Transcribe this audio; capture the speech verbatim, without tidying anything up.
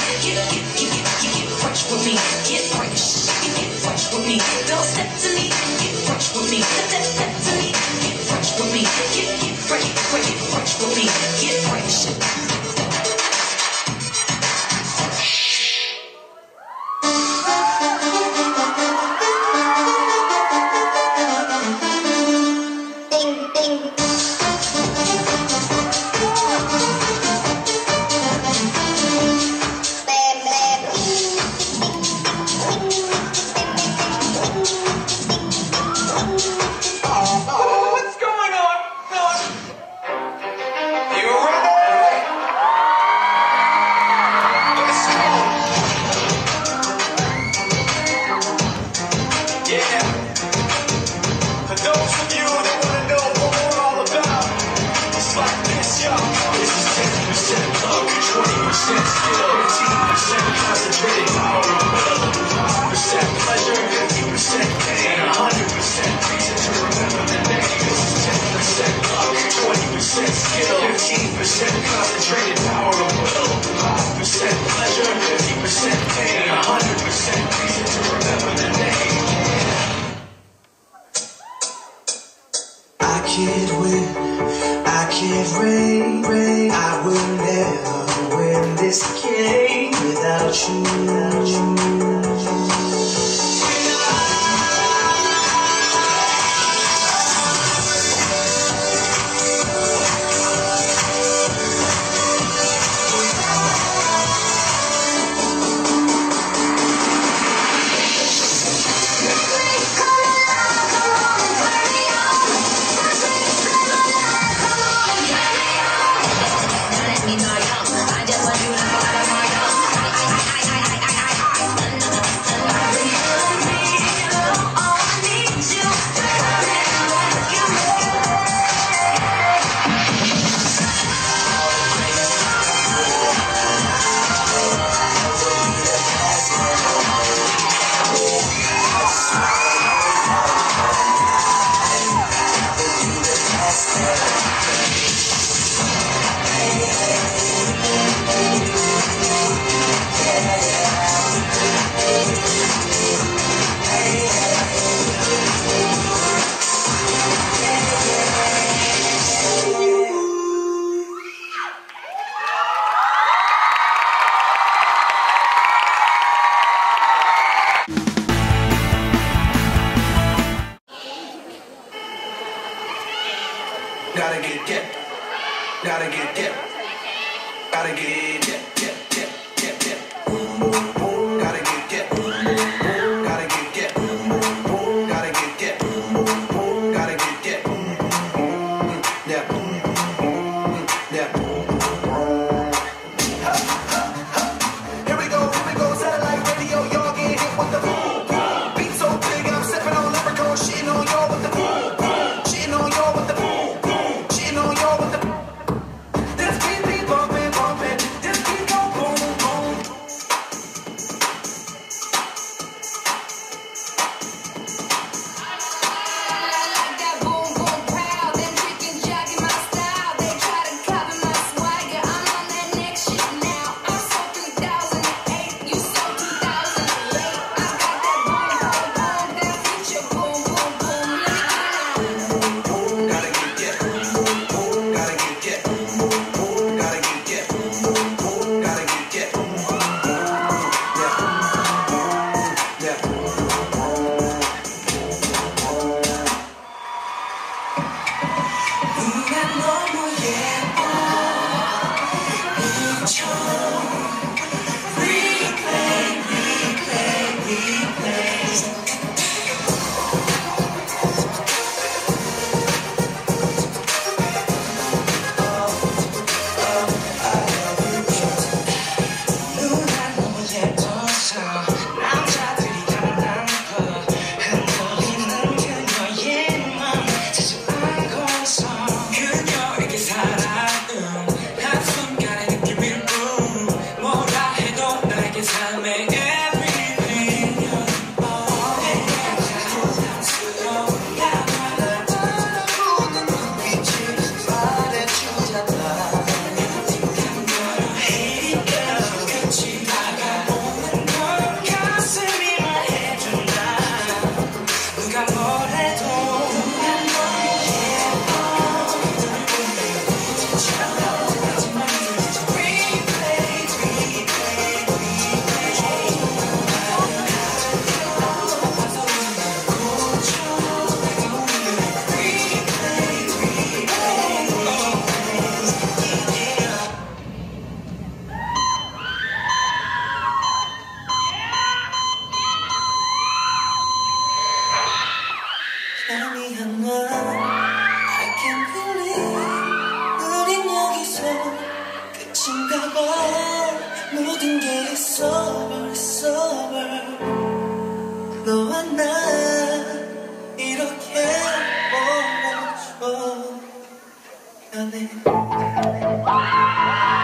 Get, get, get, get, get, get fresh with me. Get fresh. Get, get fresh with me. Don't step to me. Get fresh with me. Step, step to me. Get fresh with me. Get, get fresh, fresh, get fresh with me. Get fresh. Concentrated power of will, five percent pleasure, fifty percent pain, one hundred percent reason to remember the name. I can't win, I can't reign, reign. I will never win this game without you, without you. Gotta get, get, gotta get, get, gotta get, get, get, get, get, get, gotta get, get, gotta get, get, gotta get, get, gotta get, get, yeah, yeah. Here we go, here we go, satellite radio, y'all get hit with the boom, boom. Beat so big, I'm stepping on leprechaun, shitting on y'all with the boom, boom. Shitting on y'all with the boom. She 버렸어 버렸어 버렸어 너와 나 이렇게 멈춰 가네